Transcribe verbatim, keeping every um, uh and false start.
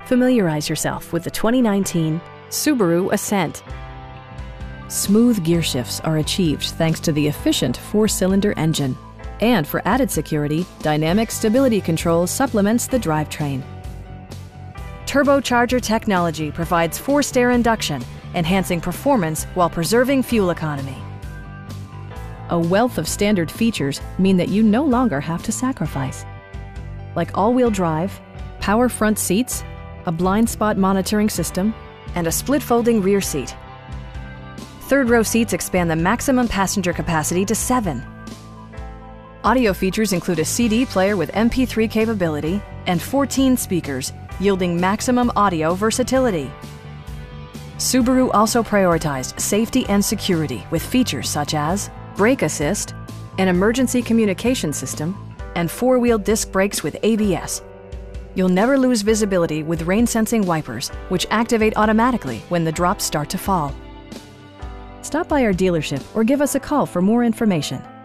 Familiarize yourself with the twenty nineteen Subaru Ascent. Smooth gear shifts are achieved thanks to the efficient four-cylinder engine. And for added security, dynamic stability control supplements the drivetrain. Turbocharger technology provides forced air induction, enhancing performance while preserving fuel economy. A wealth of standard features mean that you no longer have to sacrifice, like all-wheel drive, power front seats, a blind spot monitoring system, and a split-folding rear seat. Third-row seats expand the maximum passenger capacity to seven. Audio features include a C D player with M P three capability and fourteen speakers, yielding maximum audio versatility. Subaru also prioritized safety and security with features such as brake assist, an emergency communication system, and four-wheel disc brakes with A B S. You'll never lose visibility with rain-sensing wipers, which activate automatically when the drops start to fall. Stop by our dealership or give us a call for more information.